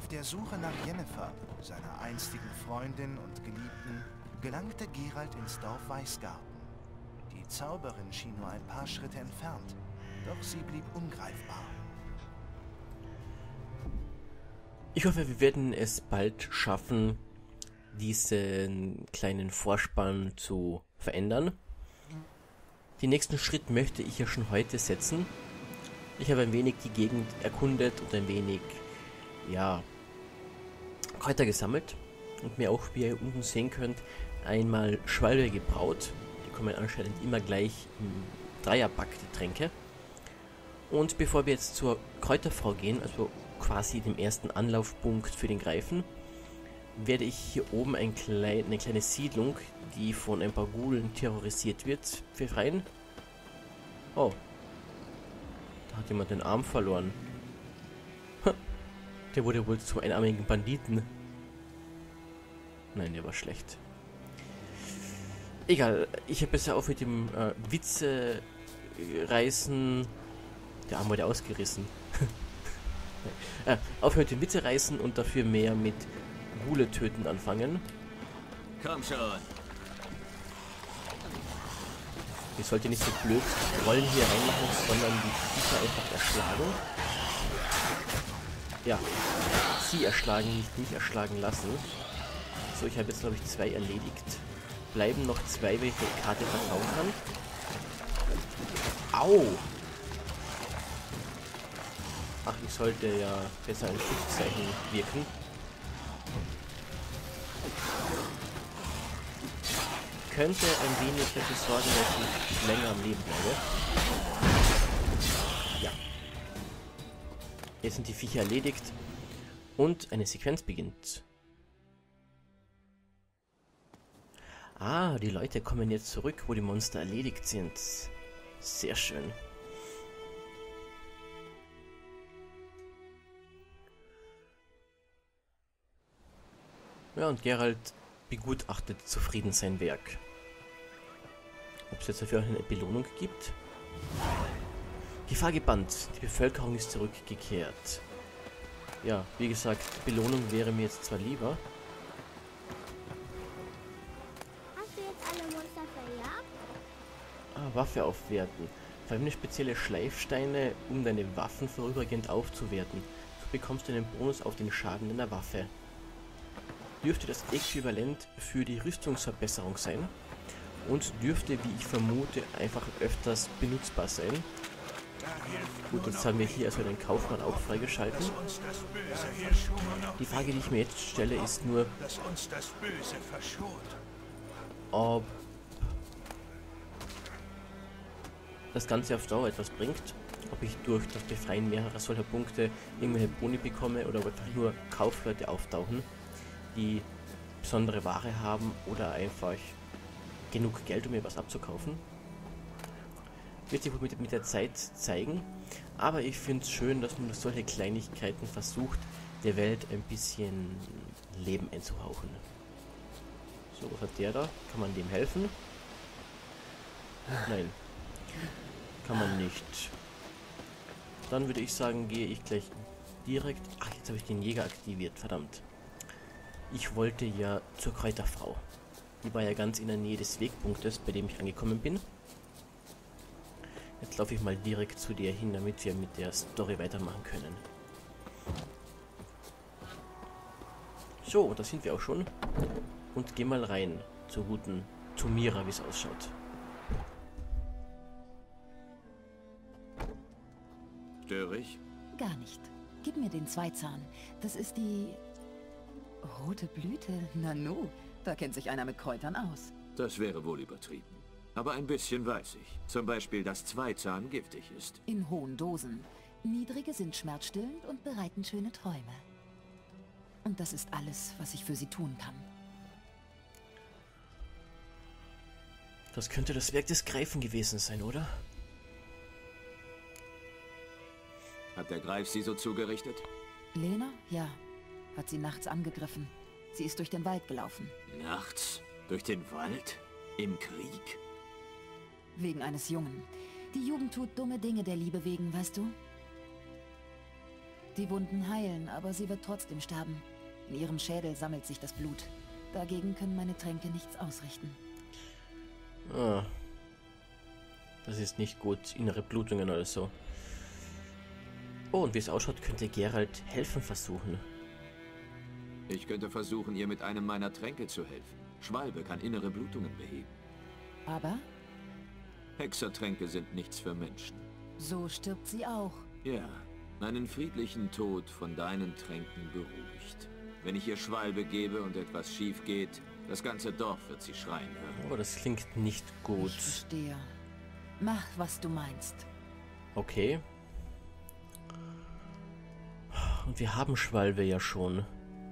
Auf der Suche nach Jennifer, seiner einstigen Freundin und Geliebten, gelangte Geralt ins Dorf Weißgarten. Die Zauberin schien nur ein paar Schritte entfernt, doch sie blieb ungreifbar. Ich hoffe, wir werden es bald schaffen, diesen kleinen Vorspann zu verändern. Den nächsten Schritt möchte ich ja schon heute setzen. Ich habe ein wenig die Gegend erkundet und ein wenig, ja, Kräuter gesammelt und mir auch, wie ihr unten sehen könnt, einmal Schwalbe gebraut. Die kommen anscheinend immer gleich im Dreierpack, die Tränke. Und bevor wir jetzt zur Kräuterfrau gehen, also quasi dem ersten Anlaufpunkt für den Greifen, werde ich hier oben eine kleine Siedlung, die von ein paar Ghoulen terrorisiert wird, befreien. Oh. Da hat jemand den Arm verloren. Der wurde wohl zum einarmigen Banditen. Nein, der war schlecht. Egal, ich habe besser auf mit dem Witze reißen. Der Arm wurde ausgerissen. Aufhören mit dem Witze reißen und dafür mehr mit Ghule töten anfangen. Komm schon. Ich sollte nicht so blöd Rollen hier reinmachen, sondern die Viecher einfach erschlagen. Ja, sie erschlagen, nicht mich erschlagen lassen. So, ich habe jetzt glaube ich 2 erledigt. Bleiben noch 2, wenn ich die Karte vertrauen kann. Au! Ach, ich sollte ja besser ein Schutzzeichen wirken. Könnte ein wenig dafür sorgen, dass ich länger am Leben bleibe. Ja. Jetzt sind die Viecher erledigt und eine Sequenz beginnt. Ah, die Leute kommen jetzt zurück, wo die Monster erledigt sind. Sehr schön. Ja, und Geralt begutachtet zufrieden sein Werk. Ob es jetzt dafür auch eine Belohnung gibt? Gefahr gebannt. Die Bevölkerung ist zurückgekehrt. Ja, wie gesagt, Belohnung wäre mir jetzt zwar lieber. Hast du jetzt alle Monster verjagt? Ah, Waffe aufwerten. Verwende spezielle Schleifsteine, um deine Waffen vorübergehend aufzuwerten. So bekommst du einen Bonus auf den Schaden deiner Waffe. Dürfte das Äquivalent für die Rüstungsverbesserung sein und dürfte, wie ich vermute, einfach öfters benutzbar sein. Gut, jetzt haben wir hier also den Kaufmann auch freigeschalten. Die Frage, die ich mir jetzt stelle, ist nur, ob das Ganze auf Dauer etwas bringt, ob ich durch das Befreien mehrerer solcher Punkte irgendwelche Boni bekomme oder ob einfach nur Kaufleute auftauchen, die besondere Ware haben oder einfach genug Geld, um mir was abzukaufen. Wird sich wohl mit der Zeit zeigen, aber ich finde es schön, dass man durch solche Kleinigkeiten versucht, der Welt ein bisschen Leben einzuhauchen. So, was hat der da? Kann man dem helfen? Nein, kann man nicht. Dann würde ich sagen, gehe ich gleich direkt... Ach, jetzt habe ich den Jäger aktiviert, verdammt. Ich wollte ja zur Kräuterfrau. Die war ja ganz in der Nähe des Wegpunktes, bei dem ich angekommen bin. Jetzt laufe ich mal direkt zu dir hin, damit wir mit der Story weitermachen können. So, da sind wir auch schon. Und geh mal rein zur guten Tomira, wie es ausschaut. Störe ich? Gar nicht. Gib mir den Zweizahn. Das ist die... rote Blüte? Nanu, da kennt sich einer mit Kräutern aus. Das wäre wohl übertrieben. Aber ein bisschen weiß ich. Zum Beispiel, dass Zweizahn giftig ist. In hohen Dosen. Niedrige sind schmerzstillend und bereiten schöne Träume. Und das ist alles, was ich für sie tun kann. Das könnte das Werk des Greifen gewesen sein, oder? Hat der Greif sie so zugerichtet? Lena? Ja. Hat sie nachts angegriffen. Sie ist durch den Wald gelaufen. Nachts? Durch den Wald? Im Krieg? Wegen eines Jungen. Die Jugend tut dumme Dinge der Liebe wegen, weißt du? Die Wunden heilen, aber sie wird trotzdem sterben. In ihrem Schädel sammelt sich das Blut. Dagegen können meine Tränke nichts ausrichten. Ah. Das ist nicht gut. Innere Blutungen oder so. Oh, und wie es ausschaut, könnte Geralt helfen versuchen. Ich könnte versuchen, ihr mit einem meiner Tränke zu helfen. Schwalbe kann innere Blutungen beheben. Aber Hexertränke sind nichts für Menschen. so stirbt sie auch. Ja, einen friedlichen Tod von deinen Tränken beruhigt. Wenn ich ihr Schwalbe gebe und etwas schief geht, das ganze Dorf wird sie schreien hören. Aber das klingt nicht gut. Ich verstehe. Mach, was du meinst. Okay. Und wir haben Schwalbe ja schon.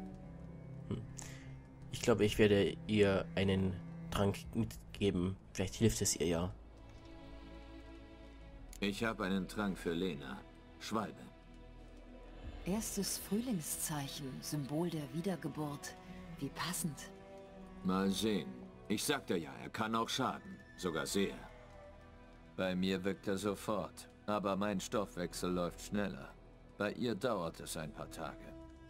Ich glaube, ich werde ihr einen Trank mitgeben. Vielleicht hilft es ihr ja. Ich habe einen Trank für Lena. Schwalbe. Erstes Frühlingszeichen, Symbol der Wiedergeburt. Wie passend. Mal sehen. Ich sagte ja, er kann auch schaden. Sogar sehr. Bei mir wirkt er sofort. Aber mein Stoffwechsel läuft schneller. Bei ihr dauert es ein paar Tage.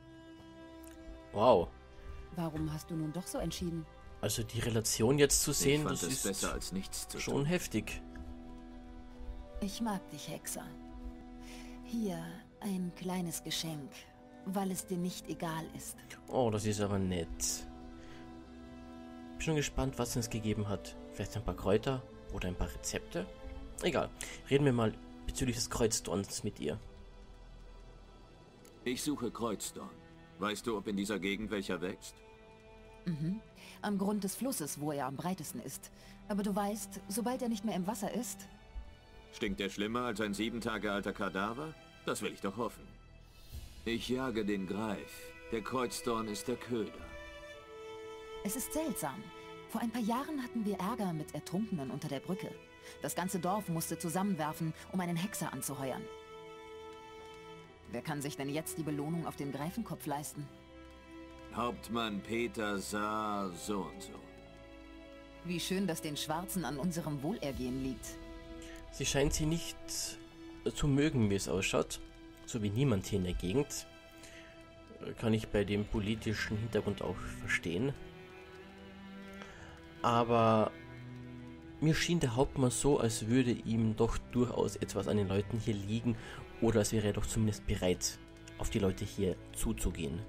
Wow. Warum hast du nun doch so entschieden? Also die Relation jetzt zu sehen, Ich fand das es ist besser als nichts zu schon tun. heftig. Ich mag dich, Hexer. Hier ein kleines Geschenk, weil es dir nicht egal ist. Oh, das ist aber nett. Bin schon gespannt, was es uns gegeben hat. Vielleicht ein paar Kräuter oder ein paar Rezepte? Egal. Reden wir mal bezüglich des Kreuzdorns mit ihr. Ich suche Kreuzdorn. Weißt du, ob in dieser Gegend welcher wächst? Am Grund des Flusses, wo er am breitesten ist. Aber du weißt, sobald er nicht mehr im Wasser ist... Stinkt er schlimmer als ein 7 Tage alter Kadaver? Das will ich doch hoffen. Ich jage den Greif. Der Kreuzdorn ist der Köder. Es ist seltsam. Vor ein paar Jahren hatten wir Ärger mit Ertrunkenen unter der Brücke. Das ganze Dorf musste zusammenwerfen, um einen Hexer anzuheuern. Wer kann sich denn jetzt die Belohnung auf den Greifenkopf leisten? Hauptmann Peter Saar so und so. Wie schön, dass den Schwarzen an unserem Wohlergehen liegt. Sie scheint sie nicht zu mögen, wie es ausschaut. So wie niemand hier in der Gegend. Kann ich bei dem politischen Hintergrund auch verstehen. Aber mir schien der Hauptmann so, als würde ihm doch durchaus etwas an den Leuten hier liegen. Oder als wäre er doch zumindest bereit, auf die Leute hier zuzugehen.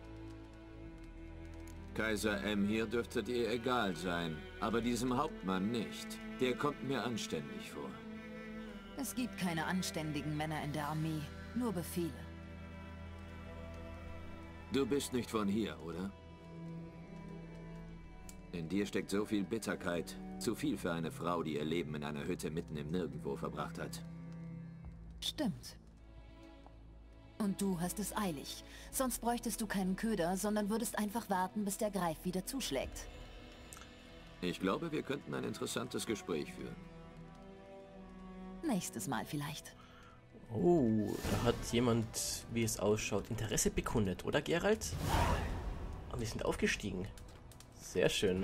Kaiser M. hier dürfte dir egal sein, aber diesem Hauptmann nicht. Der kommt mir anständig vor. Es gibt keine anständigen Männer in der Armee, nur Befehle. Du bist nicht von hier, oder? In dir steckt so viel Bitterkeit. Zu viel für eine Frau, die ihr Leben in einer Hütte mitten im Nirgendwo verbracht hat. Stimmt. Und du hast es eilig. Sonst bräuchtest du keinen Köder, sondern würdest einfach warten, bis der Greif wieder zuschlägt. Ich glaube, wir könnten ein interessantes Gespräch führen. Nächstes Mal vielleicht. Oh, da hat jemand, wie es ausschaut, Interesse bekundet, oder Geralt? Und wir sind aufgestiegen. Sehr schön.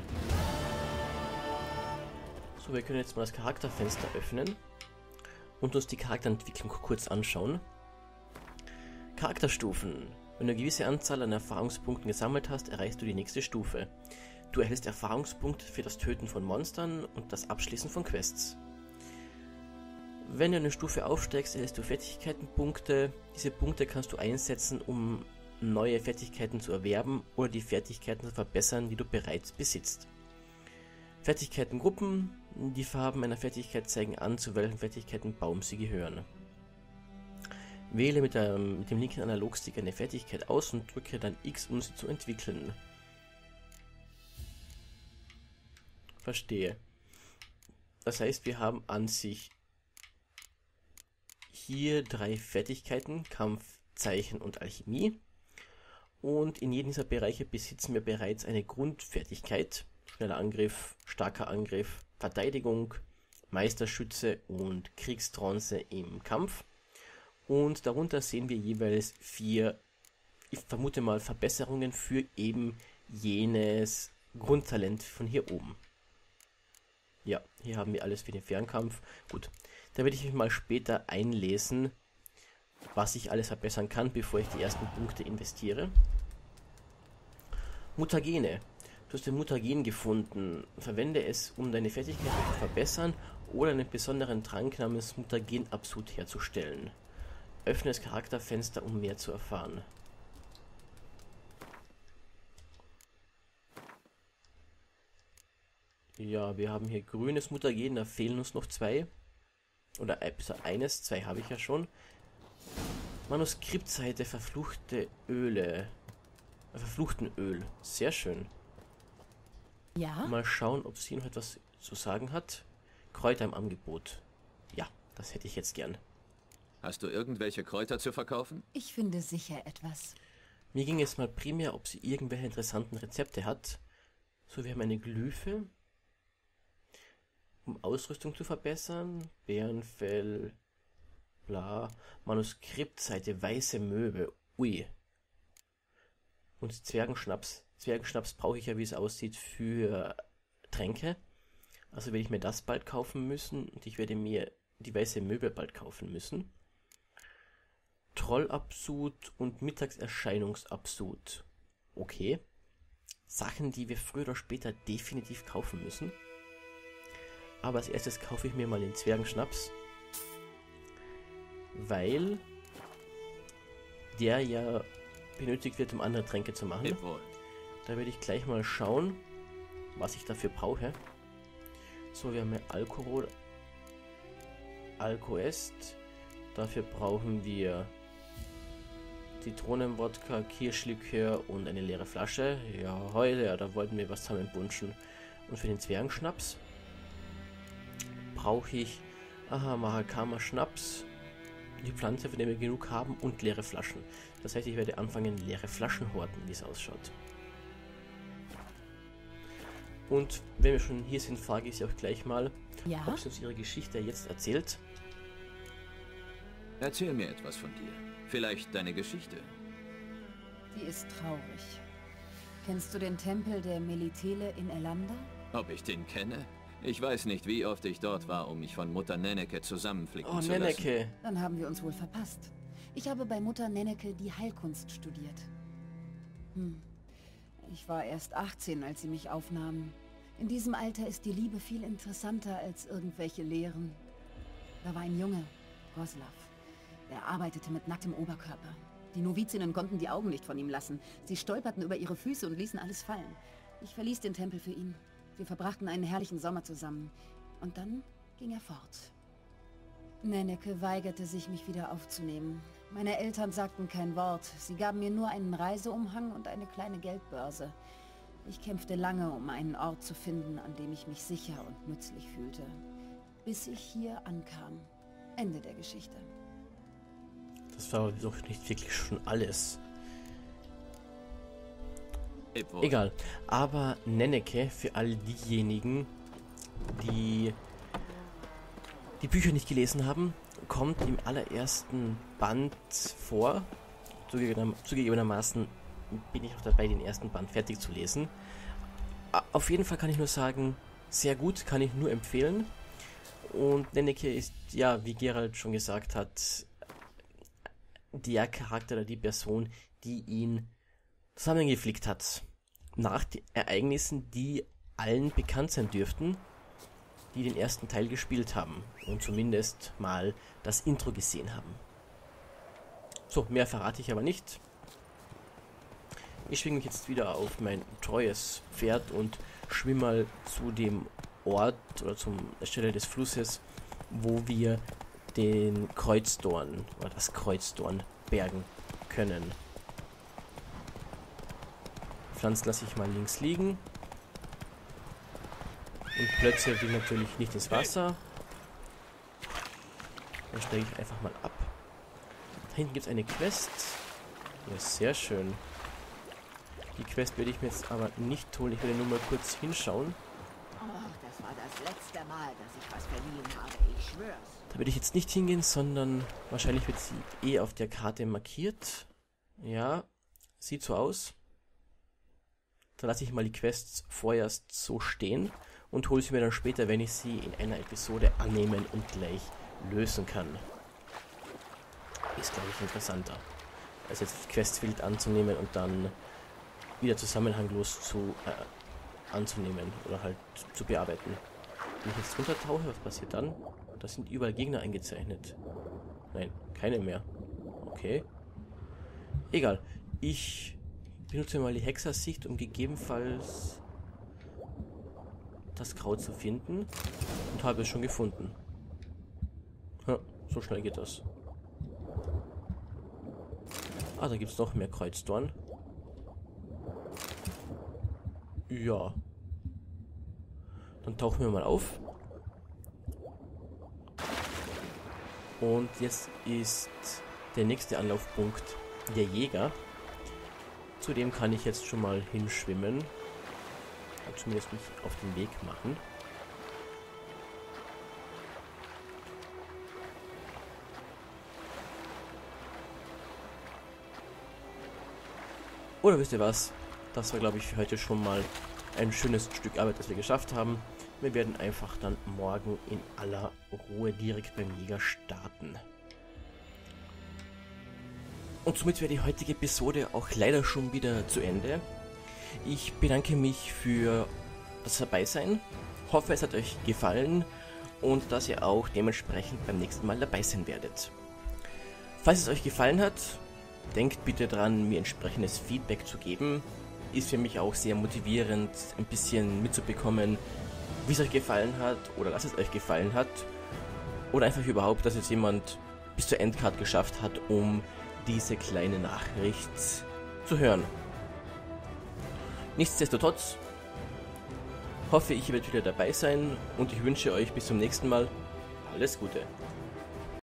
So, wir können jetzt mal das Charakterfenster öffnen und uns die Charakterentwicklung kurz anschauen. Charakterstufen. Wenn du eine gewisse Anzahl an Erfahrungspunkten gesammelt hast, erreichst du die nächste Stufe. Du erhältst Erfahrungspunkte für das Töten von Monstern und das Abschließen von Quests. Wenn du eine Stufe aufsteigst, erhältst du Fertigkeitenpunkte. Diese Punkte kannst du einsetzen, um neue Fertigkeiten zu erwerben oder die Fertigkeiten zu verbessern, die du bereits besitzt. Fertigkeitengruppen. Die Farben einer Fertigkeit zeigen an, zu welchem Fertigkeitenbaum sie gehören. Wähle mit dem linken Analogstick eine Fertigkeit aus und drücke dann X, um sie zu entwickeln. Verstehe. Das heißt, wir haben an sich hier 3 Fertigkeiten, Kampf, Zeichen und Alchemie. Und in jedem dieser Bereiche besitzen wir bereits eine Grundfertigkeit. Schneller Angriff, starker Angriff, Verteidigung, Meisterschütze und Kriegstrance im Kampf. Und darunter sehen wir jeweils 4, ich vermute mal, Verbesserungen für eben jenes Grundtalent von hier oben. Ja, hier haben wir alles für den Fernkampf. Gut, da werde ich mich mal später einlesen, was ich alles verbessern kann, bevor ich die ersten Punkte investiere. Mutagene. Du hast den Mutagen gefunden. Verwende es, um deine Fertigkeit zu verbessern oder einen besonderen Trank namens Mutagen-Absud herzustellen. Öffne das Charakterfenster, um mehr zu erfahren. Ja, wir haben hier grünes Mutagen, da fehlen uns noch 2. Oder eines, 2 habe ich ja schon. Manuskriptseite, verfluchte Öle. Verfluchten Öl. Sehr schön. Ja? Mal schauen, ob sie noch etwas zu sagen hat. Kräuter im Angebot. Ja, das hätte ich jetzt gern. Hast du irgendwelche Kräuter zu verkaufen? Ich finde sicher etwas. Mir ging es mal primär, ob sie irgendwelche interessanten Rezepte hat. So, wir haben eine Glyphe. Um Ausrüstung zu verbessern. Bärenfell. Bla. Manuskriptseite, weiße Möwe. Ui. Und Zwergenschnaps. Zwergenschnaps brauche ich ja, wie es aussieht, für Tränke. Also werde ich mir das bald kaufen müssen. Und ich werde mir die weiße Möwe bald kaufen müssen. Trollabsud und Mittagserscheinungsabsud. Okay. Sachen, die wir früher oder später definitiv kaufen müssen. Aber als erstes kaufe ich mir mal den Zwergenschnaps. Weil der ja benötigt wird, um andere Tränke zu machen. Jawohl. Da werde ich gleich mal schauen, was ich dafür brauche. So, wir haben ja Alkohol. Alkoest. Dafür brauchen wir Zitronenwodka, Kirschlikör und eine leere Flasche. Ja, heute, ja, da wollten wir was zusammenbunschen. Und für den Zwergenschnaps brauche ich Mahakama Schnaps, die Pflanze, von der wir genug haben, und leere Flaschen. Das heißt, ich werde anfangen, leere Flaschen horten, wie es ausschaut. Und wenn wir schon hier sind, frage ich sie auch gleich mal, Ja? ob sie uns ihre Geschichte jetzt erzählt. Erzähl mir etwas von dir. Vielleicht deine Geschichte. Die ist traurig. Kennst du den Tempel der Melitele in Elanda? Ob ich den kenne? Ich weiß nicht, wie oft ich dort war, um mich von Mutter Nenneke zusammenflicken Oh, zu lassen. Nenneke. Dann haben wir uns wohl verpasst. Ich habe bei Mutter Nenneke die Heilkunst studiert. Ich war erst 18, als sie mich aufnahmen. In diesem Alter ist die Liebe viel interessanter als irgendwelche Lehren. Da war ein Junge, Goslav. Er arbeitete mit nacktem Oberkörper. Die Novizinnen konnten die Augen nicht von ihm lassen. Sie stolperten über ihre Füße und ließen alles fallen. Ich verließ den Tempel für ihn. Wir verbrachten einen herrlichen Sommer zusammen. Und dann ging er fort. Nenneke weigerte sich, mich wieder aufzunehmen. Meine Eltern sagten kein Wort. Sie gaben mir nur einen Reiseumhang und eine kleine Geldbörse. Ich kämpfte lange, um einen Ort zu finden, an dem ich mich sicher und nützlich fühlte. Bis ich hier ankam. Ende der Geschichte. Das war doch nicht wirklich schon alles. Jawohl. Egal. Aber Nenneke, für all diejenigen, die die Bücher nicht gelesen haben, kommt im allerersten Band vor. Zugegebenermaßen bin ich auch dabei, den ersten Band fertig zu lesen. Auf jeden Fall kann ich nur sagen, sehr gut, kann ich nur empfehlen. Und Nenneke ist, ja, wie Geralt schon gesagt hat, der Charakter oder die Person, die ihn zusammengeflickt hat. Nach den Ereignissen, die allen bekannt sein dürften, die den ersten Teil gespielt haben und zumindest mal das Intro gesehen haben. So, mehr verrate ich aber nicht. Ich schwinge mich jetzt wieder auf mein treues Pferd und schwimme mal zu dem Ort oder zur Stelle des Flusses, wo wir den Kreuzdorn oder das Kreuzdorn bergen können. Pflanzen lasse ich mal links liegen. Und Plötze will natürlich nicht ins Wasser. Dann steige ich einfach mal ab. Da hinten gibt es eine Quest. Ja, sehr schön. Die Quest werde ich mir jetzt aber nicht holen. Ich werde nur mal kurz hinschauen. Oh, das war das letzte Mal, dass ich was verliehen habe. Ich schwör's. Da werde ich jetzt nicht hingehen, sondern wahrscheinlich wird sie eh auf der Karte markiert. Ja, sieht so aus. Da lasse ich mal die Quests vorerst so stehen und hole sie mir dann später, wenn ich sie in einer Episode annehmen und gleich lösen kann. ist, glaube ich, interessanter. als jetzt Questfield anzunehmen und dann wieder zusammenhanglos anzunehmen oder halt zu bearbeiten. Wenn ich jetzt runtertauche, was passiert dann? Da sind überall Gegner eingezeichnet. Nein, keine mehr. Okay. Egal. Ich benutze mal die Hexersicht, um gegebenenfalls das Kraut zu finden. Und habe es schon gefunden. Ja, so schnell geht das. Ah, da gibt es noch mehr Kreuzdorn. Ja. Dann tauchen wir mal auf. Und jetzt ist der nächste Anlaufpunkt der Jäger. Zu dem kann ich jetzt schon mal hinschwimmen. Oder zumindest mich auf den Weg machen. Oder wisst ihr was? Das war, glaube ich, für heute schon mal ein schönes Stück Arbeit, das wir geschafft haben. Wir werden einfach dann morgen in aller Ruhe direkt beim Jäger starten. Und somit wäre die heutige Episode auch leider schon wieder zu Ende. Ich bedanke mich für das Dabeisein, hoffe es hat euch gefallen und dass ihr auch dementsprechend beim nächsten Mal dabei sein werdet. Falls es euch gefallen hat, denkt bitte dran, mir entsprechendes Feedback zu geben. Ist für mich auch sehr motivierend, ein bisschen mitzubekommen, wie es euch gefallen hat oder dass es euch gefallen hat. Oder einfach überhaupt, dass jetzt jemand bis zur Endcard geschafft hat, um diese kleine Nachricht zu hören. Nichtsdestotrotz hoffe ich, ihr werdet wieder dabei sein und ich wünsche euch bis zum nächsten Mal alles Gute.